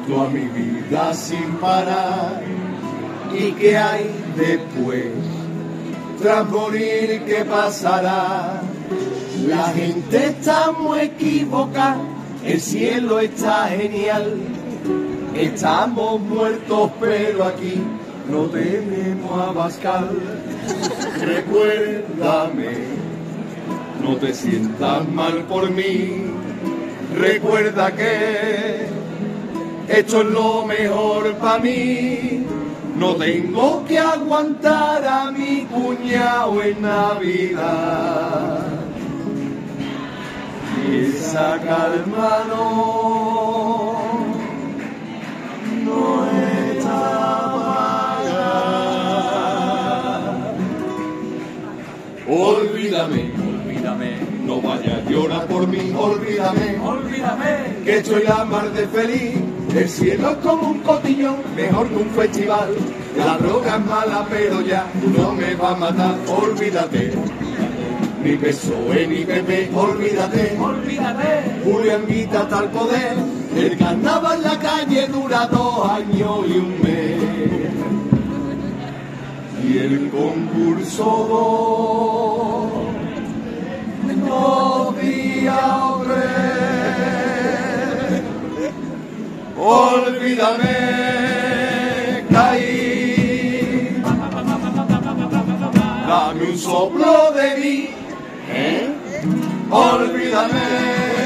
toda mi vida sin parar. ¿Y qué hay después? Tras morir, ¿qué pasará? La gente está muy equivocada, el cielo está genial. Estamos muertos, pero aquí no tenemos a Abascal. Recuérdame, no te sientas mal por mí. Recuerda que esto es lo mejor para mí. No tengo que aguantar a mi cuñado en Navidad. Y esa calma no está pagada. Olvídame, olvídame, no vayas a llorar por mí, olvídame, olvídame, que estoy la mar de feliz. El cielo es como un cotillón, mejor que un festival. La droga es mala, pero ya no me va a matar. Olvídate, ni PSOE ni PP, olvídate, olvídate. Julián Guita está al poder. El carnaval en la calle dura 2 años y un mes. Y el concurso 2 días o 3. Olvídame, caí. Dame un soplo de mí, olvídame.